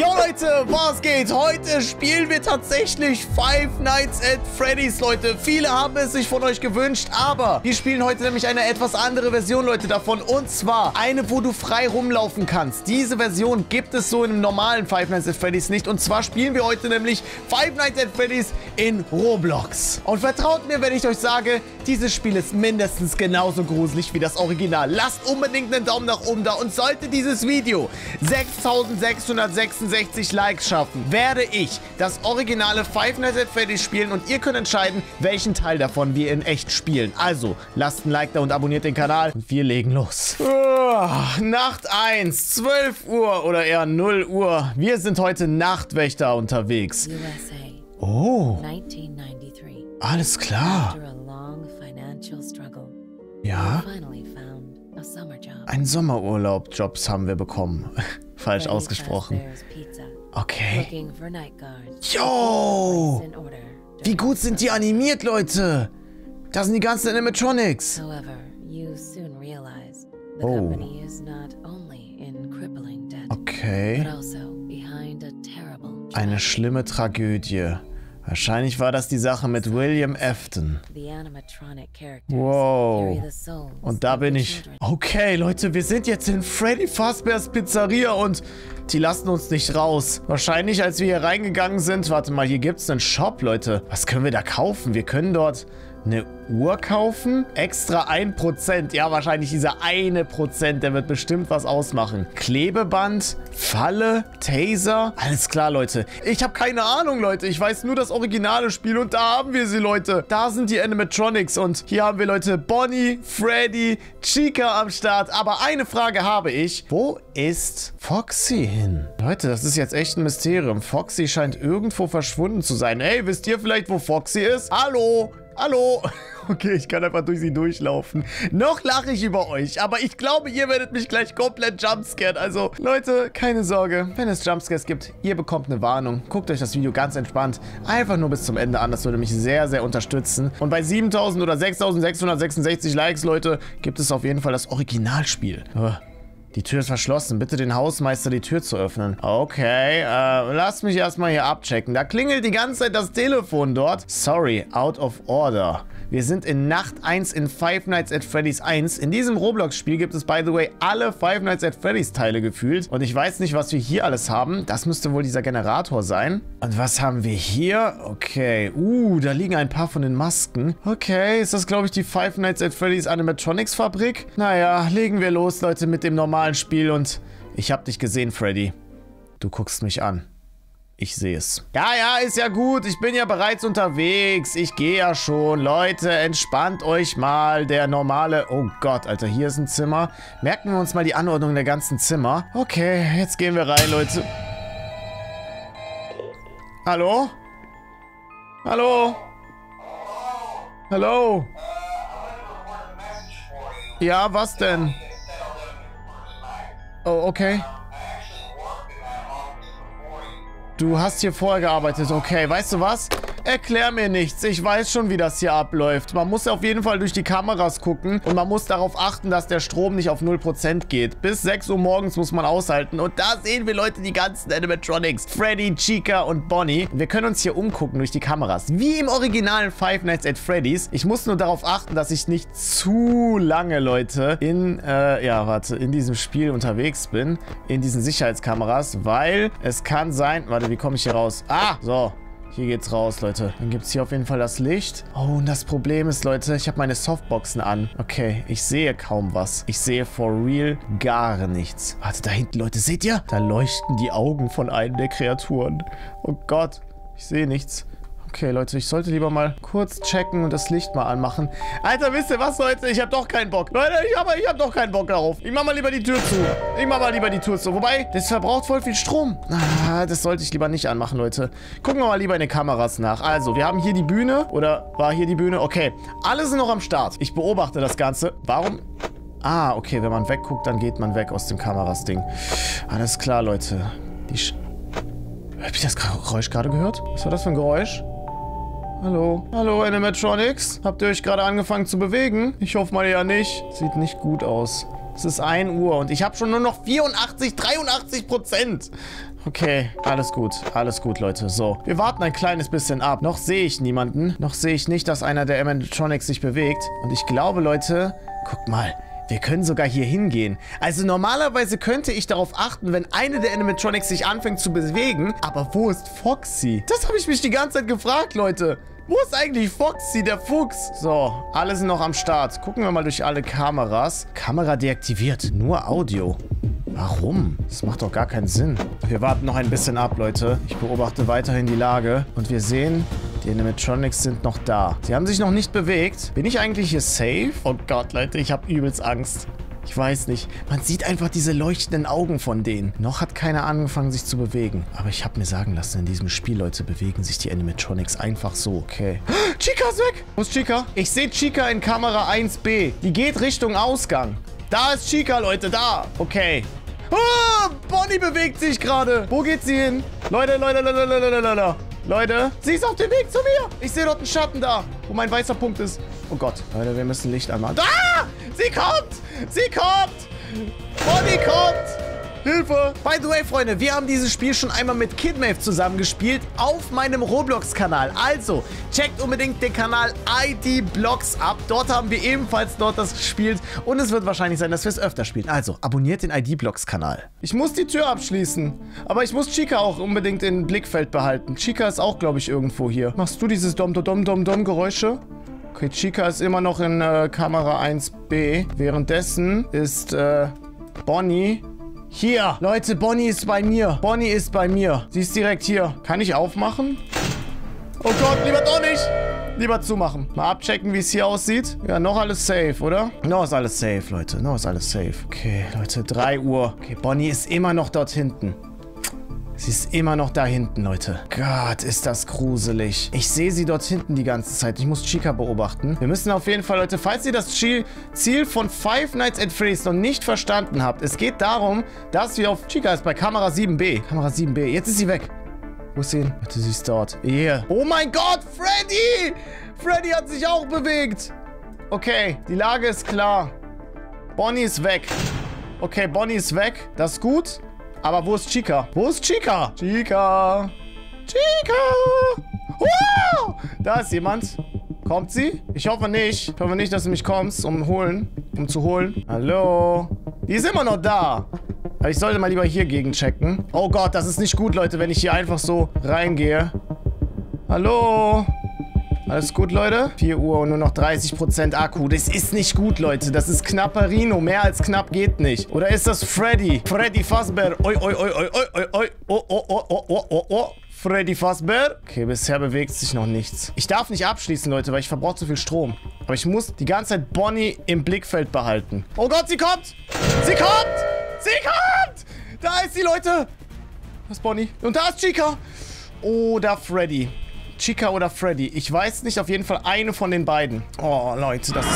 Jo Leute, was geht? Heute spielen wir tatsächlich Five Nights at Freddy's, Leute. Viele haben es sich von euch gewünscht, aber wir spielen heute nämlich eine etwas andere Version, Leute, davon. Und zwar eine, wo du frei rumlaufen kannst. Diese Version gibt es so in einem normalen Five Nights at Freddy's nicht. Und zwar spielen wir heute nämlich Five Nights at Freddy's in Roblox. Und vertraut mir, wenn ich euch sage, dieses Spiel ist mindestens genauso gruselig wie das Original. Lasst unbedingt einen Daumen nach oben da. Und sollte dieses Video 6666 Likes schaffen, werde ich das originale Five Nights at Freddy's spielen und ihr könnt entscheiden, welchen Teil davon wir in echt spielen. Also, lasst ein Like da und abonniert den Kanal und wir legen los. Nacht 1, 12 Uhr oder eher 0 Uhr. Wir sind heute Nachtwächter unterwegs. USA, Oh, 1993. alles klar. After a long financial struggle, Ja, we finally found a summer job. ein Sommerurlaub-Jobs haben wir bekommen. Falsch Freddy ausgesprochen. Fazbear's Pizza. Okay. Looking for night guards. Yo! In order. Wie gut sind die animiert, Leute? Da sind die ganzen Animatronics. However, you soon realize the Oh. company is not only in crippling debt, Okay. but also behind a terrible Eine schlimme Tragödie. Wahrscheinlich war das die Sache mit William Afton. The animatronic characters Wow. carry the souls Und da of bin the ich. children. Okay, Leute, wir sind jetzt in Freddy Fazbear's Pizzeria und die lassen uns nicht raus. Wahrscheinlich, als wir hier reingegangen sind. Warte mal, hier gibt es einen Shop, Leute. Was können wir da kaufen? Wir können dort eine Uhr kaufen. Extra 1%. Ja, wahrscheinlich dieser 1%. Der wird bestimmt was ausmachen. Klebeband, Falle, Taser. Alles klar, Leute. Ich habe keine Ahnung, Leute. Ich weiß nur das originale Spiel und da haben wir sie, Leute. Da sind die Animatronics und hier haben wir, Leute, Bonnie, Freddy, Chica am Start. Aber eine Frage habe ich. Wo ist Foxy hin? Leute, das ist jetzt echt ein Mysterium. Foxy scheint irgendwo verschwunden zu sein. Hey, wisst ihr vielleicht, wo Foxy ist? Hallo? Hallo? Okay, ich kann einfach durch sie durchlaufen. Noch lache ich über euch, aber ich glaube, ihr werdet mich gleich komplett jumpscared. Also, Leute, keine Sorge. Wenn es Jumpscares gibt, ihr bekommt eine Warnung. Guckt euch das Video ganz entspannt einfach nur bis zum Ende an. Das würde mich sehr, sehr unterstützen. Und bei 7000 oder 6666 Likes, Leute, gibt es auf jeden Fall das Originalspiel. Die Tür ist verschlossen. Bitte den Hausmeister die Tür zu öffnen. Okay, lass mich erstmal hier abchecken. Da klingelt die ganze Zeit das Telefon dort. Sorry, out of order. Wir sind in Nacht 1 in Five Nights at Freddy's 1. In diesem Roblox-Spiel gibt es, by the way, alle Five Nights at Freddy's Teile gefühlt. Und ich weiß nicht, was wir hier alles haben. Das müsste wohl dieser Generator sein. Und was haben wir hier? Okay, da liegen ein paar von den Masken. Okay, ist das, glaube ich, die Five Nights at Freddy's Animatronics Fabrik? Naja, legen wir los, Leute, mit dem normalen Spiel. Und ich habe dich gesehen, Freddy. Du guckst mich an. Ich sehe es. Ja, ist ja gut. Ich bin ja bereits unterwegs. Ich gehe ja schon. Leute, entspannt euch mal. Der normale... Oh Gott, Alter, hier ist ein Zimmer. Merken wir uns mal die Anordnung der ganzen Zimmer. Okay, jetzt gehen wir rein, Leute. Hallo? Hallo? Hallo? Ja, was denn? Oh, okay. Du hast hier vorher gearbeitet, okay. Weißt du was? Erklär mir nichts. Ich weiß schon, wie das hier abläuft. Man muss auf jeden Fall durch die Kameras gucken und man muss darauf achten, dass der Strom nicht auf 0% geht. Bis 6 Uhr morgens muss man aushalten. Und da sehen wir, Leute, die ganzen Animatronics. Freddy, Chica und Bonnie. Wir können uns hier umgucken durch die Kameras. Wie im originalen Five Nights at Freddy's. Ich muss nur darauf achten, dass ich nicht zu lange, Leute, in diesem Spiel unterwegs bin. In diesen Sicherheitskameras, weil es kann sein... Warte, wie komme ich hier raus? Ah, so. Hier geht's raus, Leute. Dann gibt es hier auf jeden Fall das Licht. Oh, und das Problem ist, Leute, ich habe meine Softboxen an. Okay, ich sehe kaum was. Ich sehe for real gar nichts. Warte, da hinten, Leute, seht ihr? Da leuchten die Augen von einem der Kreaturen. Oh Gott, ich sehe nichts. Okay, Leute, ich sollte lieber mal kurz checken und das Licht mal anmachen. Alter, wisst ihr was, Leute? Ich habe doch keinen Bock. Leute, ich hab doch keinen Bock darauf. Ich mach mal lieber die Tür zu. Wobei, das verbraucht voll viel Strom. Das sollte ich lieber nicht anmachen, Leute. Gucken wir mal lieber in den Kameras nach. Also, wir haben hier die Bühne. Oder war hier die Bühne? Okay, alle sind noch am Start. Ich beobachte das Ganze. Warum... okay, wenn man wegguckt, dann geht man weg aus dem Kameras-Ding. Alles klar, Leute. Hab ich das Geräusch gerade gehört? Was war das für ein Geräusch? Hallo? Hallo, Animatronics? Habt ihr euch gerade angefangen zu bewegen? Ich hoffe mal ja nicht. Sieht nicht gut aus. Es ist 1 Uhr und ich habe schon nur noch 84, 83%. Okay, alles gut, Leute. So, wir warten ein kleines bisschen ab. Noch sehe ich niemanden. Noch sehe ich nicht, dass einer der Animatronics sich bewegt. Und ich glaube, Leute, guckt mal, wir können sogar hier hingehen. Also normalerweise könnte ich darauf achten, wenn eine der Animatronics sich anfängt zu bewegen. Aber wo ist Foxy? Das habe ich mich die ganze Zeit gefragt, Leute. Wo ist eigentlich Foxy, der Fuchs? So, alle sind noch am Start. Gucken wir mal durch alle Kameras. Kamera deaktiviert, nur Audio. Warum? Das macht doch gar keinen Sinn. Wir warten noch ein bisschen ab, Leute. Ich beobachte weiterhin die Lage. Und wir sehen, die Animatronics sind noch da. Sie haben sich noch nicht bewegt. Bin ich eigentlich hier safe? Oh Gott, Leute, ich habe übelst Angst. Ich weiß nicht. Man sieht einfach diese leuchtenden Augen von denen. Noch hat keiner angefangen, sich zu bewegen. Aber ich habe mir sagen lassen, in diesem Spiel, Leute, bewegen sich die Animatronics einfach so. Okay. Chica ist weg! Wo ist Chica? Ich sehe Chica in Kamera 1B. Die geht Richtung Ausgang. Da ist Chica, Leute, da. Okay. Oh, Bonnie bewegt sich gerade. Wo geht sie hin? Leute, sie ist auf dem Weg zu mir. Ich sehe dort einen Schatten da, wo mein weißer Punkt ist. Oh Gott. Leute, wir müssen Licht anmachen. Ah! Sie kommt! Sie kommt! Bonnie kommt! Hilfe! By the way, Freunde, wir haben dieses Spiel schon einmal mit Kidmave zusammengespielt auf meinem Roblox-Kanal. Also, checkt unbedingt den Kanal ID-Blocks ab. Dort haben wir ebenfalls das gespielt. Und es wird wahrscheinlich sein, dass wir es öfter spielen. Also, abonniert den ID-Blocks-Kanal. Ich muss die Tür abschließen. Aber ich muss Chica auch unbedingt im Blickfeld behalten. Chica ist auch, glaube ich, irgendwo hier. Machst du dieses Dom-Dom-Dom-Dom-Geräusche? Okay, Chica ist immer noch in Kamera 1B. Währenddessen ist Bonnie hier. Leute, Bonnie ist bei mir. Bonnie ist bei mir. Sie ist direkt hier. Kann ich aufmachen? Oh Gott, lieber doch nicht. Lieber zumachen. Mal abchecken, wie es hier aussieht. Ja, noch alles safe, oder? Noch ist alles safe, Leute. Noch ist alles safe. Okay, Leute, 3 Uhr. Okay, Bonnie ist immer noch dort hinten. Sie ist immer noch da hinten, Leute. Gott, ist das gruselig. Ich sehe sie dort hinten die ganze Zeit. Ich muss Chica beobachten. Wir müssen auf jeden Fall, Leute, falls ihr das Ziel von Five Nights at Freddy's noch nicht verstanden habt, es geht darum, dass wir auf... Chica ist bei Kamera 7B. Kamera 7B. Jetzt ist sie weg. Wo ist sie hin? Warte, sie ist dort. Hier. Oh mein Gott, Freddy! Freddy hat sich auch bewegt. Okay, die Lage ist klar. Bonnie ist weg. Okay, Bonnie ist weg. Das ist gut. Aber wo ist Chica? Wo ist Chica? Chica! Chica! Wow! Da ist jemand. Kommt sie? Ich hoffe nicht. Ich hoffe nicht, dass du mich kommst, um zu holen. Hallo? Die ist immer noch da. Aber ich sollte mal lieber hier gegenchecken. Oh Gott, das ist nicht gut, Leute, wenn ich hier einfach so reingehe. Hallo? Alles gut, Leute? 4 Uhr und nur noch 30% Akku. Das ist nicht gut, Leute. Das ist knapperino. Mehr als knapp geht nicht. Oder ist das Freddy? Freddy Fazbear. Oi, oi, oi, oi, oi, oi. Oh, oh, oh, oh, oh, oh, oh. Freddy Fazbear. Okay, bisher bewegt sich noch nichts. Ich darf nicht abschließen, Leute, weil ich verbrauche zu viel Strom. Aber ich muss die ganze Zeit Bonnie im Blickfeld behalten. Oh Gott, sie kommt! Sie kommt! Sie kommt! Da ist sie, Leute! Da ist Bonnie. Und da ist Chica. Oder Freddy. Chica oder Freddy. Ich weiß nicht, auf jeden Fall eine von den beiden. Oh, Leute, das ist...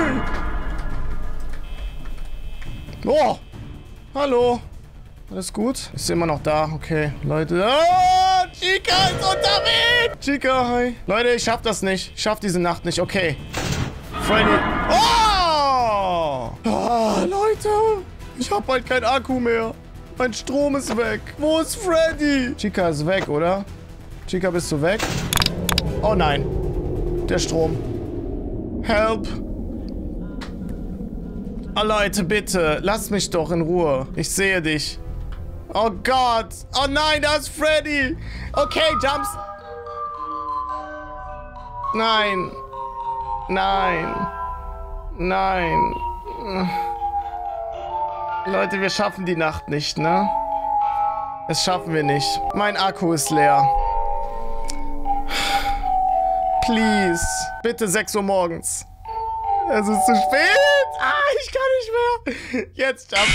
Oh! Hallo! Alles gut? Ist sie immer noch da? Okay, Leute. Oh, Chica ist unterwegs! Chica, hi. Leute, ich schaff das nicht. Ich schaff diese Nacht nicht. Okay. Freddy. Oh! Oh, Leute. Ich hab bald keinen Akku mehr. Mein Strom ist weg. Wo ist Freddy? Chica ist weg, oder? Chica, bist du weg? Oh nein. Der Strom. Help. Oh Leute, bitte. Lass mich doch in Ruhe. Ich sehe dich. Oh Gott. Oh nein, da ist Freddy. Okay, Jumps. Nein. Nein. Nein. Leute, wir schaffen die Nacht nicht, ne? Das schaffen wir nicht. Mein Akku ist leer. Please. Bitte 6 Uhr morgens. Es ist zu spät. Ah, ich kann nicht mehr. Jetzt jump.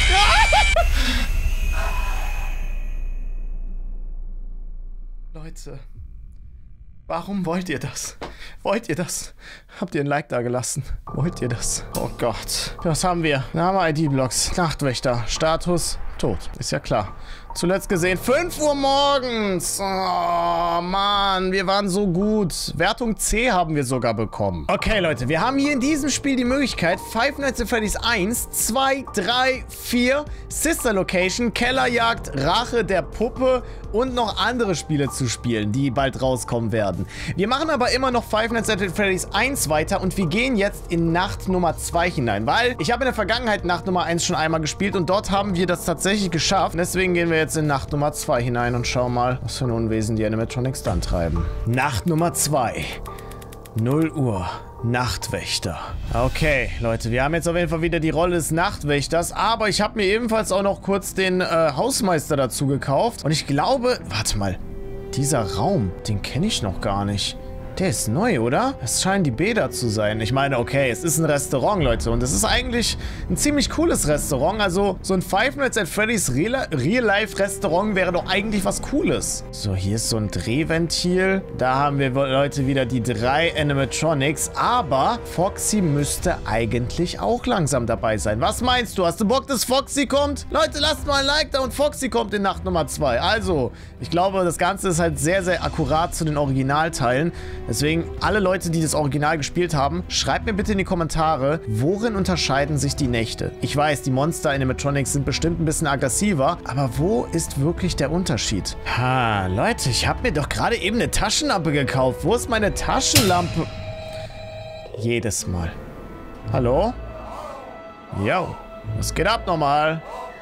Leute. Warum wollt ihr das? Wollt ihr das? Habt ihr ein Like da gelassen? Wollt ihr das? Oh Gott. Was haben wir? Name ID-Blocks. Nachtwächter. Status Tot. Ist ja klar. Zuletzt gesehen 5 Uhr morgens. Oh, Mann. Wir waren so gut. Wertung C haben wir sogar bekommen. Okay, Leute. Wir haben hier in diesem Spiel die Möglichkeit, Five Nights at Freddy's 1, 2, 3, 4, Sister Location, Kellerjagd, Rache der Puppe und noch andere Spiele zu spielen, die bald rauskommen werden. Wir machen aber immer noch Five Nights at Freddy's 1 weiter und wir gehen jetzt in Nacht Nummer 2 hinein, weil ich habe in der Vergangenheit Nacht Nummer 1 schon einmal gespielt und dort haben wir das tatsächlich geschafft. Deswegen gehen wir jetzt in Nacht Nummer 2 hinein und schauen mal, was für ein Unwesen die Animatronics dann treiben. Nacht Nummer 2. 0 Uhr. Nachtwächter. Okay, Leute, wir haben jetzt auf jeden Fall wieder die Rolle des Nachtwächters, aber ich habe mir ebenfalls auch noch kurz den Hausmeister dazu gekauft und ich glaube, warte mal, dieser Raum, den kenne ich noch gar nicht. Der ist neu, oder? Es scheinen die Bäder zu sein. Ich meine, okay, es ist ein Restaurant, Leute. Und es ist eigentlich ein ziemlich cooles Restaurant. Also, so ein Five Nights at Freddy's Real-Life-Restaurant wäre doch eigentlich was Cooles. So, hier ist so ein Drehventil. Da haben wir, Leute, wieder die 3 Animatronics. Aber Foxy müsste eigentlich auch langsam dabei sein. Was meinst du? Hast du Bock, dass Foxy kommt? Leute, lasst mal ein Like da und Foxy kommt in Nacht Nummer 2. Also, ich glaube, das Ganze ist halt sehr, sehr akkurat zu den Originalteilen. Deswegen, alle Leute, die das Original gespielt haben, schreibt mir bitte in die Kommentare, worin unterscheiden sich die Nächte? Ich weiß, die Monster-Animatronics sind bestimmt ein bisschen aggressiver, aber wo ist wirklich der Unterschied? Ha, Leute, ich habe mir doch gerade eben eine Taschenlampe gekauft. Wo ist meine Taschenlampe? Jedes Mal. Hallo? Yo, was geht ab nochmal?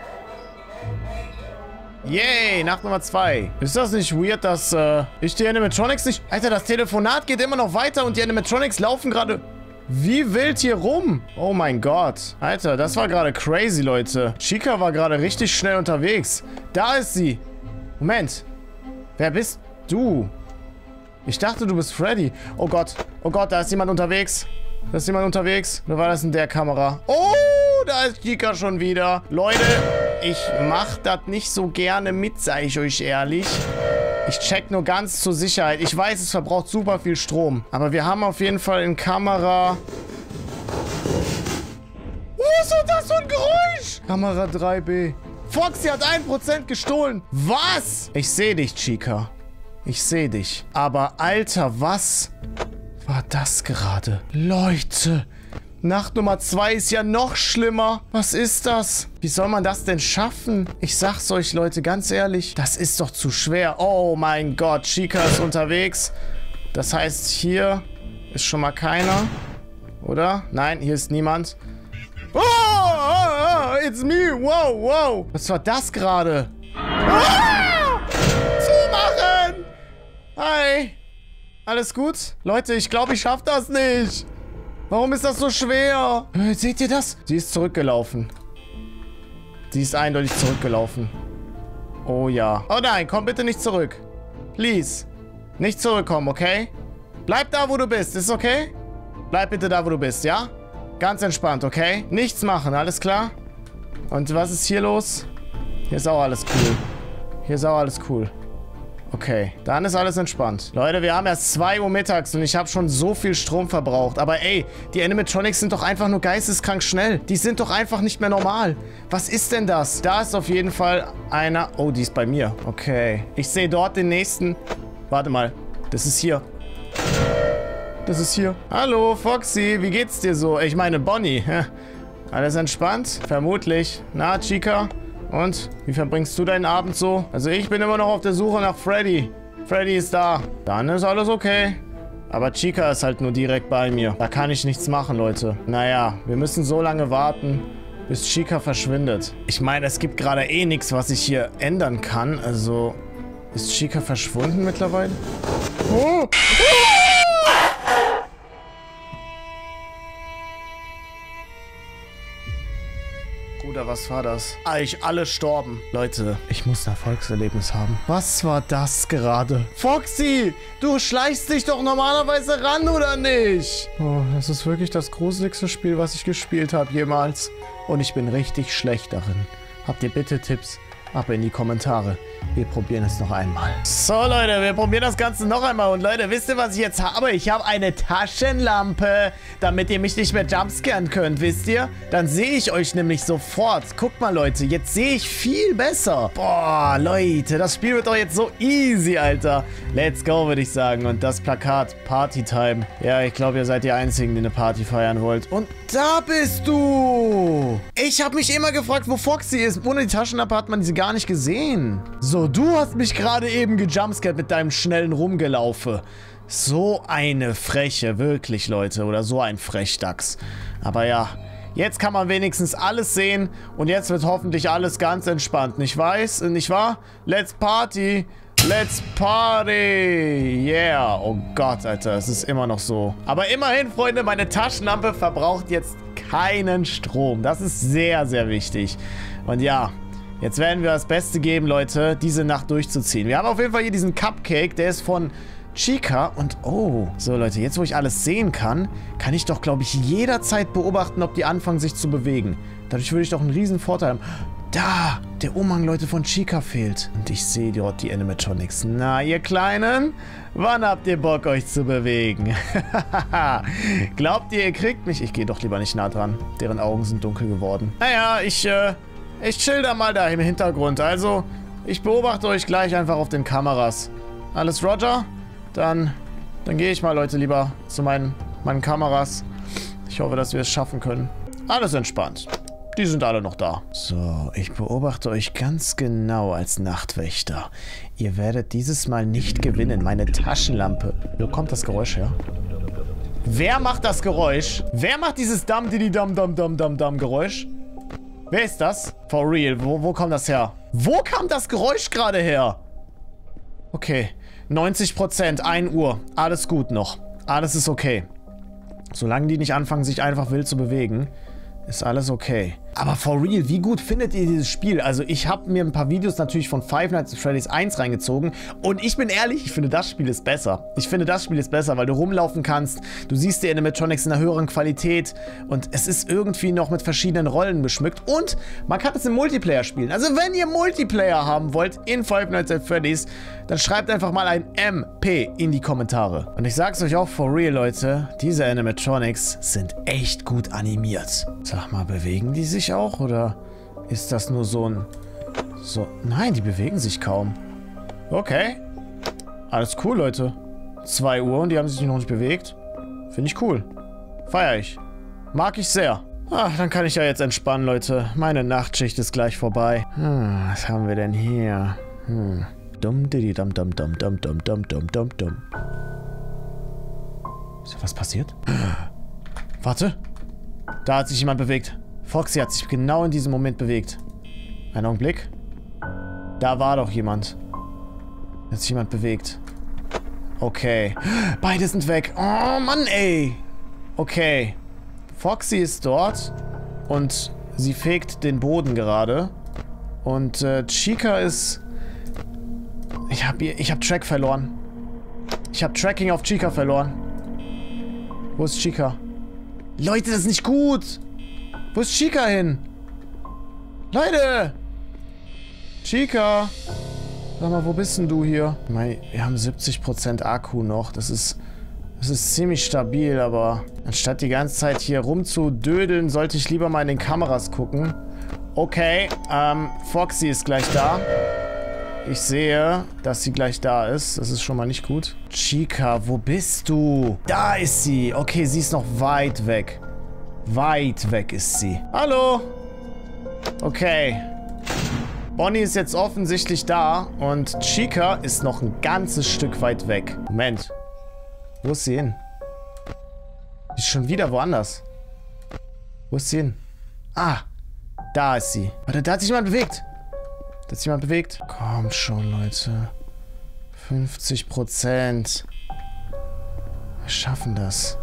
Yay, Nacht Nummer 2. Ist das nicht weird, dass ich die Animatronics nicht... Alter, das Telefonat geht immer noch weiter und die Animatronics laufen gerade wie wild hier rum. Oh mein Gott. Alter, das war gerade crazy, Leute. Chica war gerade richtig schnell unterwegs. Da ist sie. Moment. Wer bist du? Ich dachte, du bist Freddy. Oh Gott, da ist jemand unterwegs. Da ist jemand unterwegs. Oder war das in der Kamera? Oh, da ist Chica schon wieder. Leute, ich mach das nicht so gerne mit, sag ich euch ehrlich. Ich check nur ganz zur Sicherheit. Ich weiß, es verbraucht super viel Strom. Aber wir haben auf jeden Fall in Kamera... Was ist das für ein Geräusch? Kamera 3B. Foxy hat 1% gestohlen. Was? Ich sehe dich, Chica. Ich sehe dich. Aber Alter, was war das gerade? Leute... Nacht Nummer 2 ist ja noch schlimmer. Was ist das? Wie soll man das denn schaffen? Ich sag's euch, Leute, ganz ehrlich. Das ist doch zu schwer. Oh mein Gott, Chica ist unterwegs. Das heißt, hier ist schon mal keiner. Oder? Nein, hier ist niemand. Oh, it's me. Wow, wow. Was war das gerade? Zumachen! Hi. Alles gut? Leute, ich glaube, ich schaff das nicht. Warum ist das so schwer? Seht ihr das? Sie ist zurückgelaufen. Sie ist eindeutig zurückgelaufen. Oh ja. Oh nein, komm bitte nicht zurück. Please. Nicht zurückkommen, okay? Bleib da, wo du bist. Ist okay? Bleib bitte da, wo du bist, ja? Ganz entspannt, okay? Nichts machen, alles klar? Und was ist hier los? Hier ist auch alles cool. Hier ist auch alles cool. Okay, dann ist alles entspannt. Leute, wir haben erst 2 Uhr mittags und ich habe schon so viel Strom verbraucht. Aber ey, die Animatronics sind doch einfach nur geisteskrank schnell. Die sind doch einfach nicht mehr normal. Was ist denn das? Da ist auf jeden Fall einer... Oh, die ist bei mir. Okay. Ich sehe dort den nächsten... Warte mal. Das ist hier. Das ist hier. Hallo, Foxy. Wie geht's dir so? Ich meine, Bonnie. Alles entspannt? Vermutlich. Na, Chica? Und? Wie verbringst du deinen Abend so? Also ich bin immer noch auf der Suche nach Freddy. Freddy ist da. Dann ist alles okay. Aber Chica ist halt nur direkt bei mir. Da kann ich nichts machen, Leute. Naja, wir müssen so lange warten, bis Chica verschwindet. Ich meine, es gibt gerade eh nichts, was ich hier ändern kann. Also, ist Chica verschwunden mittlerweile? Oh! Bruder, was war das? Eigentlich alle storben. Leute, ich muss ein Erfolgserlebnis haben. Was war das gerade? Foxy, du schleichst dich doch normalerweise ran, oder nicht? Oh, das ist wirklich das gruseligste Spiel, was ich gespielt habe jemals. Und ich bin richtig schlecht darin. Habt ihr bitte Tipps? Ab in die Kommentare. Wir probieren es noch einmal. So, Leute, wir probieren das Ganze noch einmal. Und Leute, wisst ihr, was ich jetzt habe? Ich habe eine Taschenlampe, damit ihr mich nicht mehr jumpscaren könnt, wisst ihr? Dann sehe ich euch nämlich sofort. Guckt mal, Leute, jetzt sehe ich viel besser. Boah, Leute, das Spiel wird doch jetzt so easy, Alter. Let's go, würde ich sagen. Und das Plakat, Partytime. Ja, ich glaube, ihr seid die Einzigen, die eine Party feiern wollt. Und da bist du. Ich habe mich immer gefragt, wo Foxy ist. Ohne die Taschenlampe hat man sie gar nicht gesehen. So, du hast mich gerade eben gejumpscared mit deinem schnellen Rumgelaufe. So eine Freche, wirklich, Leute. Oder so ein Frechdachs. Aber ja, jetzt kann man wenigstens alles sehen. Und jetzt wird hoffentlich alles ganz entspannt. Nicht wahr? Let's party. Let's party. Yeah. Oh Gott, Alter. Es ist immer noch so. Aber immerhin, Freunde, meine Taschenlampe verbraucht jetzt keinen Strom. Das ist sehr, sehr wichtig. Und ja, jetzt werden wir das Beste geben, Leute, diese Nacht durchzuziehen. Wir haben auf jeden Fall hier diesen Cupcake. Der ist von Chica. Und oh, so Leute, jetzt wo ich alles sehen kann, kann ich doch, glaube ich, jederzeit beobachten, ob die anfangen sich zu bewegen. Dadurch würde ich doch einen riesen Vorteil haben. Da, der Umhang, Leute, von Chica fehlt. Und ich sehe dort die Animatronics. Na, ihr Kleinen, wann habt ihr Bock, euch zu bewegen? Glaubt ihr kriegt mich? Ich gehe doch lieber nicht nah dran. Deren Augen sind dunkel geworden. Naja, ich chill da mal da im Hintergrund. Also, ich beobachte euch gleich einfach auf den Kameras. Alles Roger? Dann gehe ich mal, Leute, lieber zu meinen Kameras. Ich hoffe, dass wir es schaffen können. Alles entspannt. Die sind alle noch da. So, ich beobachte euch ganz genau als Nachtwächter. Ihr werdet dieses Mal nicht gewinnen. Meine Taschenlampe. Wo kommt das Geräusch her? Wer macht das Geräusch? Wer macht dieses Dam-Didi-Dam-Dam-Dam-Dam-Dam-Geräusch? Wer ist das? For real. Wo kommt das her? Wo kam das Geräusch gerade her? Okay. 90%, 1 Uhr. Alles gut noch. Alles ist okay. Solange die nicht anfangen, sich einfach wild zu bewegen, ist alles okay. Aber for real, wie gut findet ihr dieses Spiel? Also ich habe mir ein paar Videos natürlich von Five Nights at Freddy's 1 reingezogen und ich bin ehrlich, ich finde das Spiel ist besser. Ich finde das Spiel ist besser, weil du rumlaufen kannst, du siehst die Animatronics in einer höheren Qualität und es ist irgendwie noch mit verschiedenen Rollen beschmückt und man kann es im Multiplayer spielen. Also wenn ihr Multiplayer haben wollt in Five Nights at Freddy's, dann schreibt einfach mal ein MP in die Kommentare. Und ich sag's euch auch for real, Leute, diese Animatronics sind echt gut animiert. Sag mal, bewegen die sich auch? Oder ist das nur so ein... Nein, die bewegen sich kaum. Okay. Alles cool, Leute. 2 Uhr und die haben sich noch nicht bewegt. Finde ich cool. Feier ich. Mag ich sehr. Ach, dann kann ich ja jetzt entspannen, Leute. Meine Nachtschicht ist gleich vorbei. Was haben wir denn hier? Dum didi dum dum dum dum dum dum dum dum dum. Ist da was passiert? Warte. Da hat sich jemand bewegt. Foxy hat sich genau in diesem Moment bewegt. Einen Augenblick. Da war doch jemand. Da hat sich jemand bewegt. Okay. Beide sind weg. Oh, Mann, ey. Okay. Foxy ist dort. Und sie fegt den Boden gerade. Und Chica ist... Ich hab Track verloren. Ich hab Tracking auf Chica verloren. Wo ist Chica? Leute, das ist nicht gut. Wo ist Chica hin? Leute! Chica! Sag mal, wo bist denn du hier? Wir haben 70% Akku noch. Das ist ziemlich stabil, aber anstatt die ganze Zeit hier rumzudödeln, sollte ich lieber mal in den Kameras gucken. Okay, Foxy ist gleich da. Ich sehe, dass sie gleich da ist. Das ist schon mal nicht gut. Chica, wo bist du? Da ist sie. Okay, sie ist noch weit weg. Weit weg ist sie. Hallo? Okay. Bonnie ist jetzt offensichtlich da und Chica ist noch ein ganzes Stück weit weg. Moment. Wo ist sie hin? Die ist schon wieder woanders. Wo ist sie hin? Ah, da ist sie. Warte, da hat sich jemand bewegt. Da hat sich jemand bewegt. Komm schon, Leute. 50%. Wir schaffen das.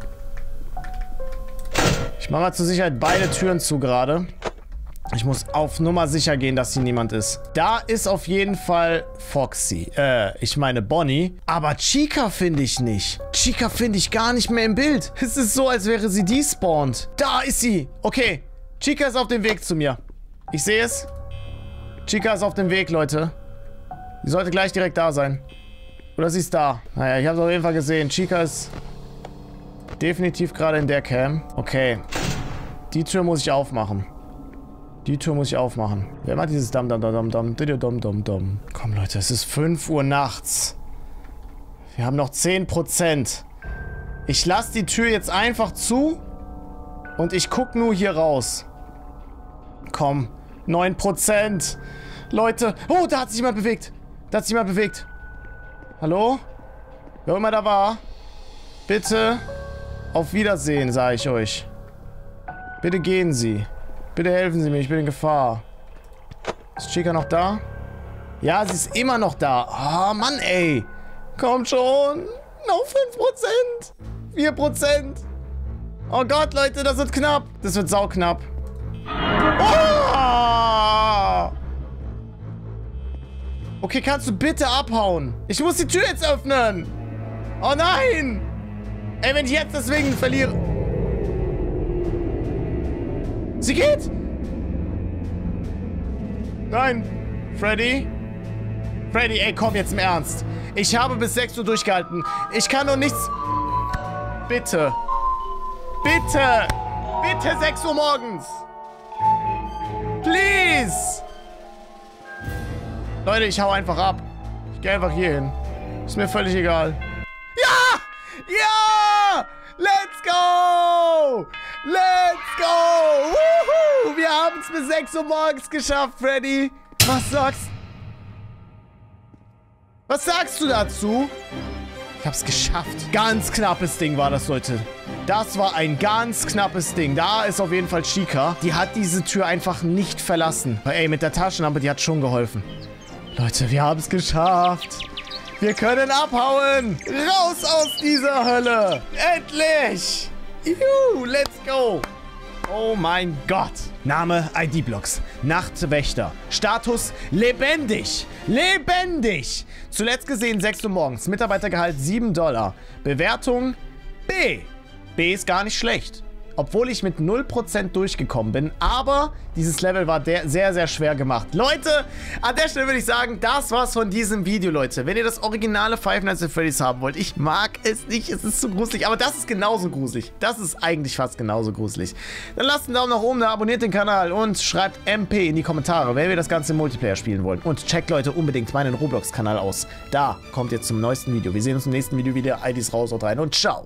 Ich mache mal zur Sicherheit beide Türen zu gerade. Ich muss auf Nummer sicher gehen, dass hier niemand ist. Da ist auf jeden Fall Foxy. Ich meine Bonnie. Aber Chica finde ich nicht. Chica finde ich gar nicht mehr im Bild. Es ist so, als wäre sie despawned. Da ist sie. Okay. Chica ist auf dem Weg zu mir. Ich sehe es. Chica ist auf dem Weg, Leute. Die sollte gleich direkt da sein. Oder sie ist da. Naja, ich habe es auf jeden Fall gesehen. Chica ist definitiv gerade in der Cam. Okay. Die Tür muss ich aufmachen. Die Tür muss ich aufmachen. Wer macht dieses Dam-Dam-Dam-Dam? Komm, Leute, es ist 5 Uhr nachts. Wir haben noch 10%. Ich lasse die Tür jetzt einfach zu. Und ich gucke nur hier raus. Komm. 9%. Leute. Oh, da hat sich jemand bewegt. Da hat sich jemand bewegt. Hallo? Wer immer da war. Bitte. Auf Wiedersehen, sage ich euch. Bitte gehen Sie. Bitte helfen Sie mir, ich bin in Gefahr. Ist Chica noch da? Ja, sie ist immer noch da. Oh, Mann, ey. Kommt schon. Noch 5%. 4%. Oh Gott, Leute, das wird knapp. Das wird sauknapp. Oh! Okay, kannst du bitte abhauen? Ich muss die Tür jetzt öffnen. Oh nein. Ey, wenn ich jetzt deswegen verliere... Sie geht! Nein! Freddy? Freddy, ey, komm jetzt im Ernst. Ich habe bis 6 Uhr durchgehalten. Ich kann doch nichts... Bitte. Bitte! Bitte 6 Uhr morgens! Please! Leute, ich hau einfach ab. Ich gehe einfach hier hin. Ist mir völlig egal. Ja! Ja! Let's go! Let's go! Woohoo! Wir haben es bis 6 Uhr morgens geschafft, Freddy. Was sagst du dazu? Ich hab's geschafft. Ganz knappes Ding war das, Leute. Das war ein ganz knappes Ding. Da ist auf jeden Fall Chica. Die hat diese Tür einfach nicht verlassen. Aber ey, mit der Taschenlampe, die hat schon geholfen. Leute, wir haben es geschafft. Wir können abhauen. Raus aus dieser Hölle. Endlich. Juhu, let's go. Oh mein Gott. Name ID-Blocks. Nachtwächter. Status lebendig. Lebendig. Zuletzt gesehen 6 Uhr morgens. Mitarbeitergehalt $7. Bewertung B. B ist gar nicht schlecht. Obwohl ich mit 0% durchgekommen bin. Aber dieses Level war sehr, sehr schwer gemacht. Leute, an der Stelle würde ich sagen, das war's von diesem Video, Leute. Wenn ihr das originale Five Nights at Freddy's haben wollt, ich mag es nicht, es ist zu gruselig. Aber das ist genauso gruselig. Das ist eigentlich fast genauso gruselig. Dann lasst einen Daumen nach oben da, abonniert den Kanal und schreibt MP in die Kommentare, wenn wir das Ganze im Multiplayer spielen wollen. Und checkt, Leute, unbedingt meinen Roblox-Kanal aus. Da kommt ihr zum neuesten Video. Wir sehen uns im nächsten Video wieder. IDs raus und rein und ciao.